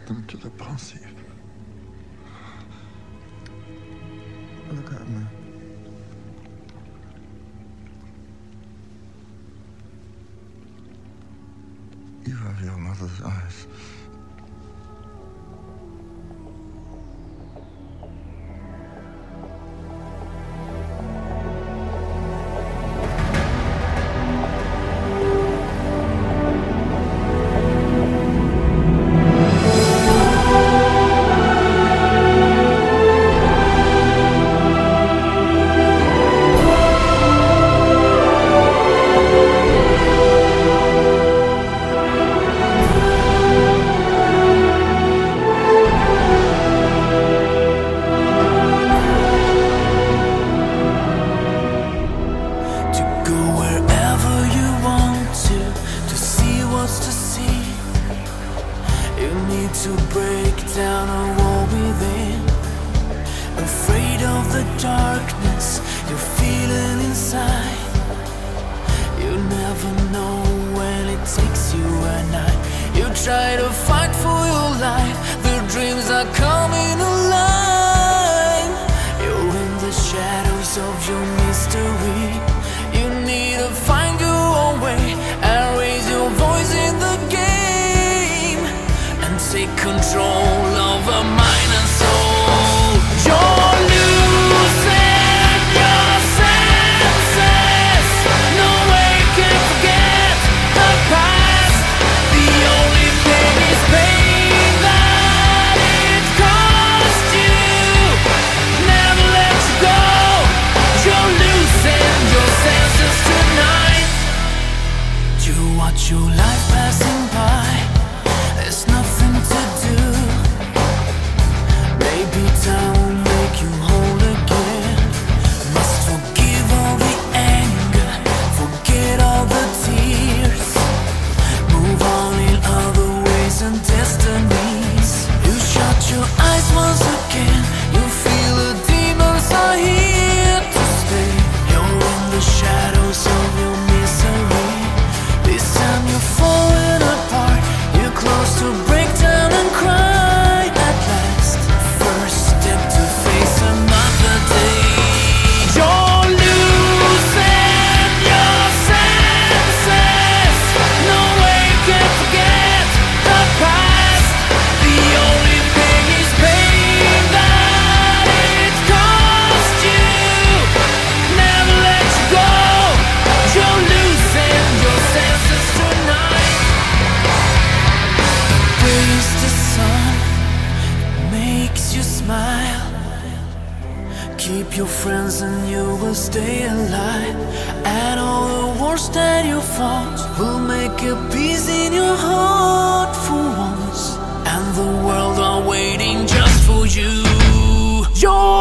them to the pensive. Look at me. You have your mother's eyes. To break down a wall within, afraid of the darkness you're feeling inside. You never know when it takes you at night. You try to fight for your life, the dreams are coming alive. You're in the shadows of your mystery. You need to find your own way and raise your voice in the game. Take control over mind and soul. You're losing your senses. No way can forget the past. The only thing is pain that it cost you. Never let you go. You're losing your senses tonight. You watch your life passing by. There's nothing to do. Maybe time will make you whole again. Must forgive all the anger, forget all the tears. Move on in other ways and destinies. You shut your eyes once again. You feel the demons are here to stay. You're in the shadows of your misery. This time you're falling apart. You're close to break down and cry at last. First step to face another day. You're losing your senses. No way can forget the past. The only thing is pain that it cost you. Never let you go. You're losing your senses tonight. Praise the sun, makes you smile. Keep your friends and you will stay alive. And all the wars that you fought will make a peace in your heart for once. And the world are waiting just for you. You're